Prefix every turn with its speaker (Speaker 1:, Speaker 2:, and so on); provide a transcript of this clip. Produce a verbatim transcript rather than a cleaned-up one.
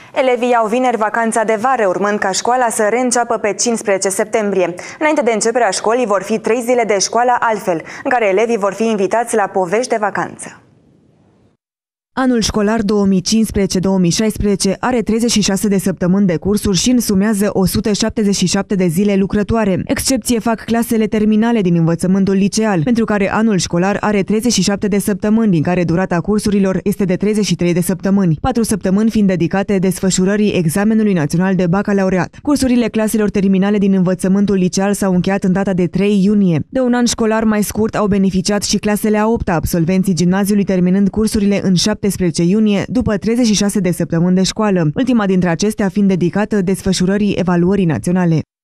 Speaker 1: Elevii au vineri vacanța de vară, urmând ca școala să reînceapă pe cincisprezece septembrie. Înainte de începerea școlii vor fi trei zile de școală altfel, în care elevii vor fi invitați la povești de vacanță.
Speaker 2: Anul școlar două mii cincisprezece două mii șaisprezece are treizeci și șase de săptămâni de cursuri și însumează o sută șaptezeci și șapte de zile lucrătoare. Excepție fac clasele terminale din învățământul liceal, pentru care anul școlar are treizeci și șapte de săptămâni, din care durata cursurilor este de treizeci și trei de săptămâni, patru săptămâni fiind dedicate desfășurării examenului național de bacalaureat. Cursurile claselor terminale din învățământul liceal s-au încheiat în data de trei iunie. De un an școlar mai scurt au beneficiat și clasele a opta, absolvenții gimnaziului terminând cursurile în șaptesprezece iunie, după treizeci și șase de săptămâni de școală, ultima dintre acestea fiind dedicată desfășurării evaluării naționale.